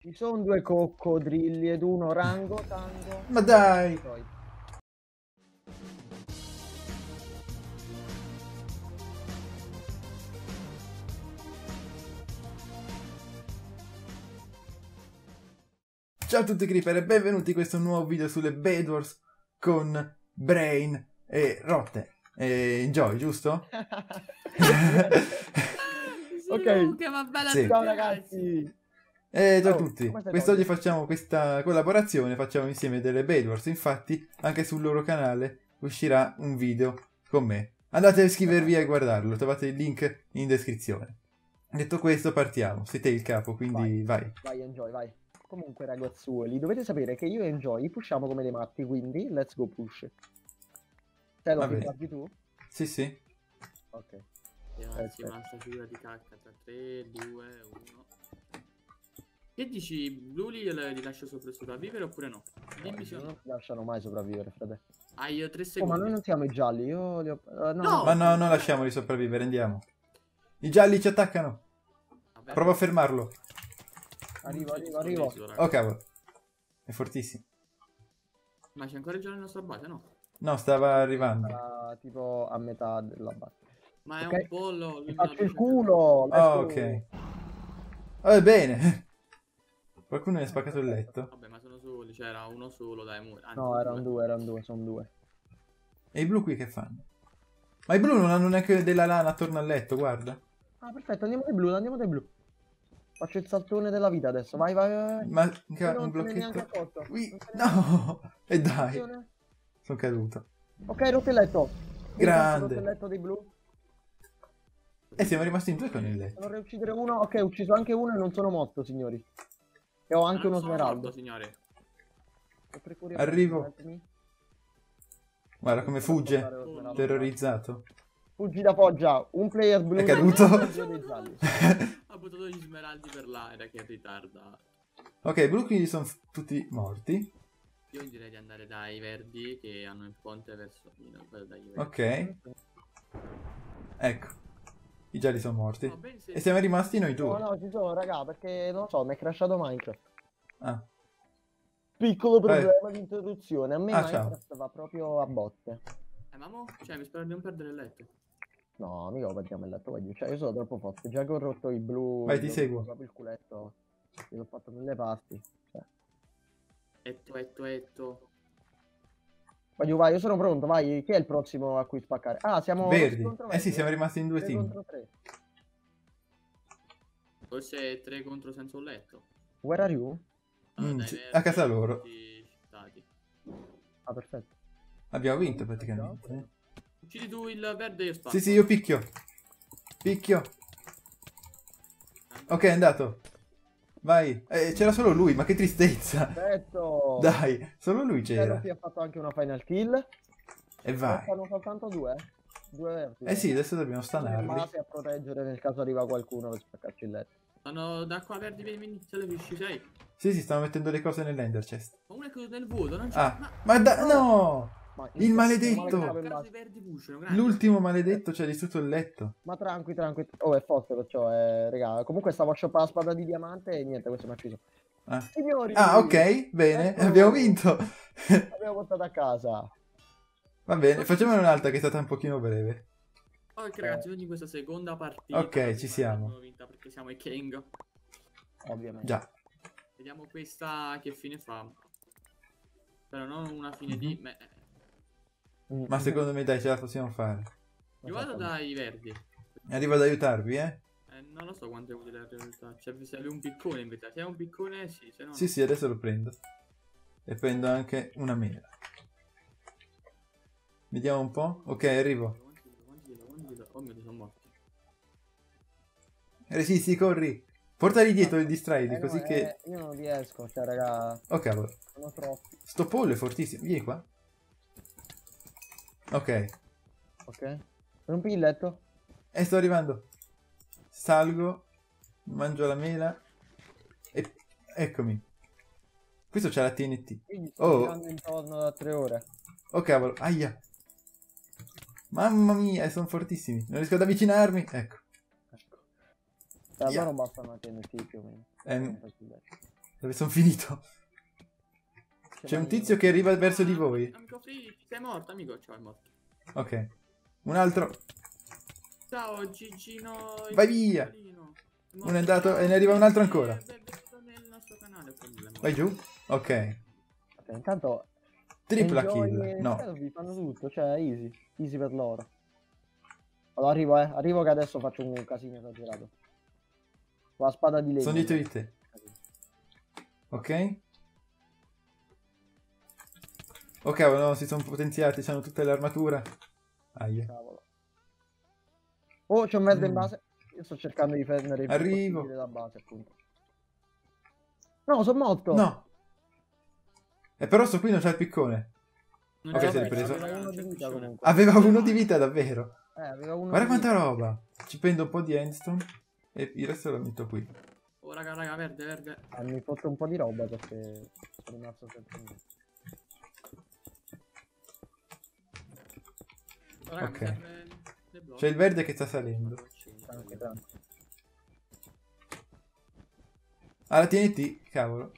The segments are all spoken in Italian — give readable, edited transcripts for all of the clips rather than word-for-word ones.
Ci sono due coccodrilli ed uno orangotango. Ma dai! Ciao a tutti Creeper e benvenuti in questo nuovo video sulle Bed Wars con Brain e Rotte e Joy, giusto? Ok, che va bella Sì. ciao ragazzi. E ciao a Oh, tutti, come stai, quest'oggi Tony? facciamo questa collaborazione, facciamo insieme delle Bed Wars, infatti anche sul loro canale uscirà un video con me. Andate a iscrivervi e guardarlo, trovate il link in descrizione. Detto questo partiamo, siete il capo, quindi vai. Vai, Enjoy, vai. Comunque, ragazzuoli, dovete sapere che io e Enjoy pushiamo come dei matti, quindi let's go push. Te lo Va bene. guardi tu? Sì, sì. Ok. Ragazzi, un'altra figura di cacca tra 3, 2, 1. Che dici, Bluli li lascio sopravvivere oppure no? Dimmi se Non ti lasciano mai sopravvivere, frate. Ah, io 3 Oh, secondi. ma noi non siamo i gialli, io li ho... No! Ma no, non lasciamoli sopravvivere, andiamo. I gialli ci attaccano. Vabbè. Prova a fermarlo. Arrivo. Oh cavolo. È fortissimo. Ma c'è ancora il giallo nella nostra base, no? No, stava arrivando. Tipo a metà della battaglia. Ma è Ok. un pollo. Mi faccio il culo. let's Oh, go. ok. Va bene. Qualcuno mi ha spaccato il letto. Vabbè, ma sono soli, c'era uno solo, dai. Anzi, No, erano due, sono due. E i blu qui che fanno? Ma i blu non hanno neanche della lana attorno al letto, guarda. Ah, perfetto, andiamo dai blu. Faccio il saltone della vita adesso, vai. Ma Non un te ne neanche blocchetto. accorto. Ui, Non te ne no! E dai, Attenzione. sono caduto. Ok, rotto il letto. Grande. Rotto il letto dei blu. E siamo rimasti in due con il letto. Vorrei uccidere uno. Ok, ho ucciso anche uno e non sono morto, signori. E ho anche uno smeraldo. Signore. Arrivo. Guarda come fugge. Smeraldo. Terrorizzato. Fuggi da Foggia, un player blu. È caduto. Due dei gialli. Ha buttato gli smeraldi per l'aria, che ritarda. Ok, i blu quindi sono tutti morti. Io direi di andare dai verdi che hanno il ponte verso dai verdi. Ok. Ecco. I gialli sono morti. Va bene, se- E siamo rimasti noi No, due. ci sono, raga, perché non so, mi è crashato Minecraft. Ah. Piccolo problema di interruzione. A me Ah, ciao. Minecraft va proprio a botte. mamma? Cioè, mi spero di non perdere il letto. No, mica lo perdiamo il letto, voglio. Cioè, io sono troppo forte. Già che ho rotto i blu. Vai, ti seguo. Proprio il culetto. Io l'ho fatto mille parti. Cioè. Etto. Voglio, vai, io sono pronto, vai. Chi è il prossimo a cui spaccare? Ah, siamo Verdi. contro Eh sì, verdi, siamo rimasti in due 3 team. contro 3. Forse 3 contro senza un letto. Where are you? Dai Sì, verdi, a casa loro. tutti cittati. Ah, perfetto. Abbiamo vinto praticamente. Uccidi tu il verde e io spacco. Sì, io picchio. Picchio. Ok, è andato. Vai. C'era solo lui, ma che tristezza. Perfetto. Dai, solo lui c'era. Ti ha fatto anche una final kill. E vai. Fanno soltanto due. Due verdi. Eh sì, adesso dobbiamo stanarli. Base a proteggere nel caso arriva qualcuno per spaccarci il letto. Sono da qua verdi per i miniziali fisci, sei? Sì, stanno mettendo le cose nell'ender chest. Ma uno è caduto nel vuoto, non c'è. Ah, no! Il maledetto! L'ultimo maledetto ci ha distrutto il letto. Ma tranqui. Oh, è forte perciò, raga. Comunque stavo a shoppare la spada di diamante e niente, questo mi ha ucciso. Ah. Signori! Ah, ok, bene, Ecco. abbiamo vinto. Abbiamo portato a casa. Va bene, facciamone un'altra che è stata un pochino breve. Ok ragazzi, quindi questa seconda partita. Ok, ci siamo. L'abbiamo vinta perché siamo i King. Ovviamente. Già. Vediamo questa che fine fa. Però non una fine di... Ma secondo me dai, ce la possiamo fare. Io vado dai verdi. Arrivo ad aiutarvi, Non lo so quanto è utile in realtà. Cioè, se hai un piccone in verità. Se hai un piccone, sì, se no. Sì, sì, adesso lo prendo. E prendo anche una mela. Vediamo un po'. Ok, arrivo. Oh mio Dio, sono morto. Resisti, corri. Portali dietro e distraili, così no, che... Io non riesco, cioè, raga. Oh, cavolo. Sono troppi. Sto pollo è fortissimo. Vieni qua. Ok. Ok. Rompi il letto. Sto arrivando. Salgo. Mangio la mela. E... Eccomi. Questo c'ha la TNT. Quindi sto Oh. girando intorno da 3 ore. Oh, cavolo. Aia. Mamma mia, sono fortissimi. Non riesco ad avvicinarmi. Ecco. Allora bastano TNT più o meno. Dove sono finito? C'è un tizio che arriva verso di voi. Amico Free, sei morto, amico. Ciao, è morto. Ok. Un altro. Ciao, Gigino. Vai via. Piccolino. Uno è andato e ne arriva un altro ancora. Benvenuto nel nostro canale. Vai giù. Ok. Intanto Tripla Enjoy kill. e No. Selfie fanno tutto, cioè easy, easy per loro. Allora arrivo che adesso faccio un casino esagerato. Con la spada di legno. Sono dietro di te. Ok. Ok, no, si sono potenziati, hanno tutte le armature. Aia. Cavolo. Oh, c'è un verde in Mm. base. Io sto cercando di prendere il più Arrivo. possibile da base, appunto. No, sono morto. No. E però sto qui non c'è il piccone. Non Ok, c'è sei Vabbè, ripreso. aveva raga, uno non di c'è vita piccione. comunque. Aveva uno di vita davvero. Aveva uno Guarda di quanta vita. roba. Ci prendo un po' di endstone e il resto lo metto qui. Oh, raga, verde, verde. Mi fotte un po' di roba perché sono rimasto senza niente. Oh, raga, Ok. mi serve le blocchi. C'è il verde che sta salendo. Anche tanto. Ah, la TNT, cavolo.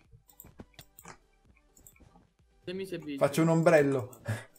Se mi servisce. Faccio un ombrello.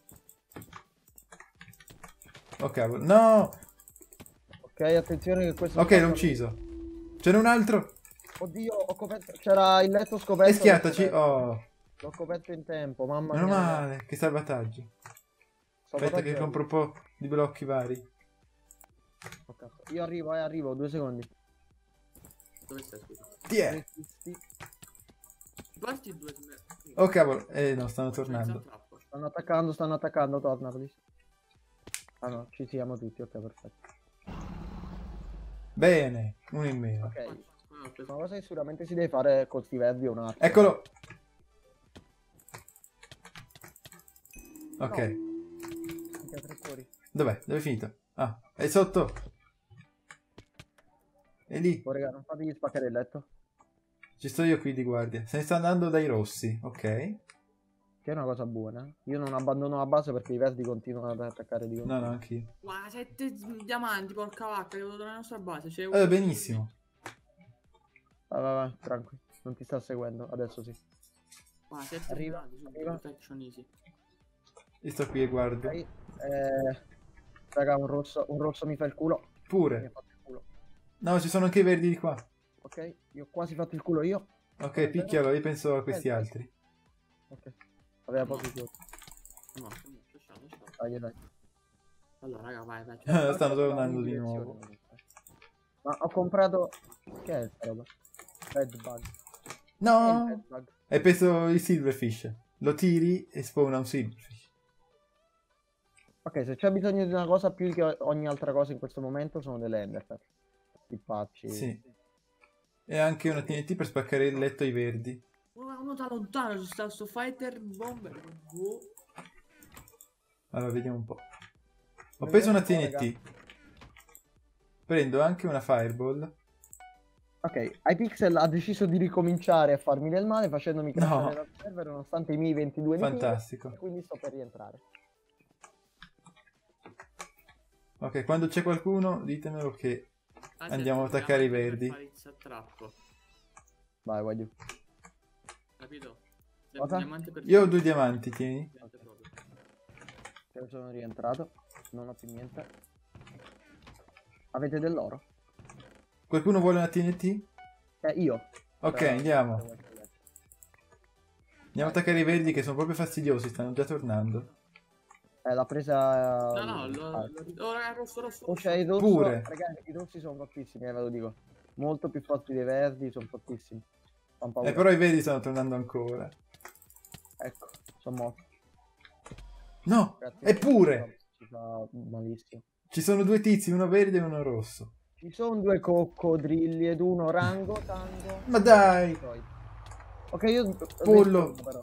Oh cavolo. No! Ok, attenzione che questo... Ok, l'ho ucciso. C'era un altro. Oddio, ho coperto... C'era il letto scoperto. E schiattaci. l'ho coperto. Oh, L'ho coperto in tempo, mamma meno mia. male. Che salvataggi. Aspetta che compro un po' di blocchi vari. Oh, cazzo. Io arrivo, 2 secondi. Dove stai, scusa? Tiè. Resisti. Porti due smer... Oh cavolo. No, stanno tornando. Stanno attaccando, torna, please. Ah no, ci siamo tutti, ok, perfetto. Bene. Uno in meno. Ok, una cosa che sicuramente si deve fare con sti verdi è un arco. Eccolo. Ok. Anche a 3 cuori. Dov'è? Dove è finito? Ah, è sotto. È lì. Oh, raga, non fategli spaccare il letto. Ci sto io qui di guardia. Se ne sta andando dai rossi. Ok. Che è una cosa buona. Io non abbandono la base perché i verdi continuano ad attaccare di No, continuo. no, anch'io. Wow, 7 diamanti, porca vacca, devo dare la nostra base. C'è Benissimo. Vai, tranquillo. Non ti sta seguendo, adesso sì. Wow, 7 Arriva, diamanti, arriva. protection easy. Io sto qui e guardo. Ok, raga, un rosso mi fa il culo. Mi ha Pure. fatto il culo. No, ci sono anche i verdi di qua. Ok, io ho quasi fatto il culo io. Ok, picchialo, io penso a questi altri. Ok. Aveva pochi cuori. È morto, lasciamo. Dai. Allora, raga, vai. Stanno tornando di nuovo. Ma ho comprato... Che è sta roba? Red bug. No! Red bug. Hai preso il silverfish. Lo tiri e spawna un silverfish. Ok, se c'è bisogno di una cosa più che ogni altra cosa in questo momento sono delle enderpearl. I pacci. Sì. E anche una TNT per spaccare il letto ai verdi. Uno da lontano, ci sta sto fighter bomber. Oh. Allora, vediamo un po'. Ho preso una Raga. TNT. Prendo anche una fireball. Ok, Hypixel ha deciso di ricominciare a farmi del male facendomi No. crashare dal server nonostante i miei 22 di ping, Fantastico. e quindi sto per rientrare. Ok, quando c'è qualcuno, ditemelo che andiamo ad attaccare i verdi. Vai giù. Capito? Cosa? Io ho 2 diamanti, tieni. Io sono rientrato, non ho più niente. Avete dell'oro? Qualcuno vuole una TNT? Io. Ok, Però- andiamo. Andiamo ad attaccare i verdi che sono proprio fastidiosi, stanno già tornando. L'ha presa... Oh, raga, rosso. Oh, c'è il rosso. Pure. Ragazzi, i rossi sono fortissimi, ve lo dico. Molto più forti dei verdi, sono fortissimi. Fan paura. Però i verdi stanno tornando ancora. Ecco, sono morto. No, Grazie. eppure! Ci fa malissimo. Ci sono 2 tizi, uno verde e uno rosso. Ci sono 2 coccodrilli ed uno rango, tango. Ma dai! Ok, io... Pollo. Però.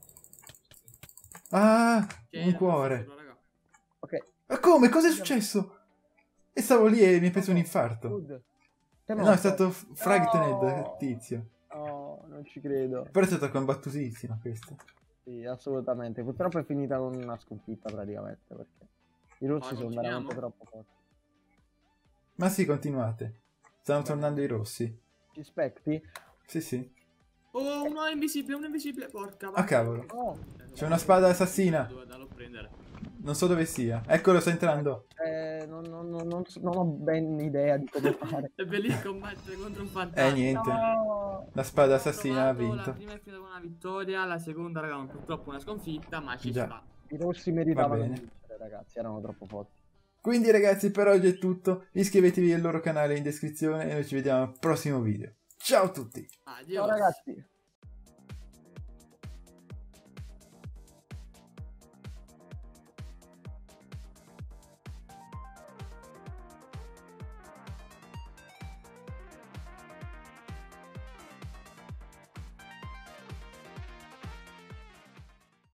Ah, un cuore. Ok, Ma come? Cos'è successo? E stavo lì e mi è preso un infarto. good. Sei No, morto? è stato Frightener, No. il tizio. Oh, non ci credo. Però è stata combattutissima questa. Sì, assolutamente. Purtroppo è finita con una sconfitta praticamente, perché i rossi sono continuiamo? veramente troppo forti. Ma sì, continuate. Stanno tornando i rossi. Ci specti? Sì, sì. Oh, uno invisibile, porca Ah, cavolo. Oh, C'è una spada assassina. Devo andarlo a prendere. Non so dove sia. Eccolo, sta entrando. non ho ben idea di come fare. È bellissimo combattere contro un fantasma. Niente. No! La spada Ho assassina ha provato, vinto. La prima è finita con una vittoria, la seconda, raga, purtroppo una sconfitta, ma ci Già. sta. I rossi meritavano Va di bene. vincere, ragazzi, erano troppo forti. Quindi ragazzi, per oggi è tutto. Iscrivetevi al loro canale in descrizione e noi ci vediamo al prossimo video. Ciao a tutti! Adios. Ciao ragazzi!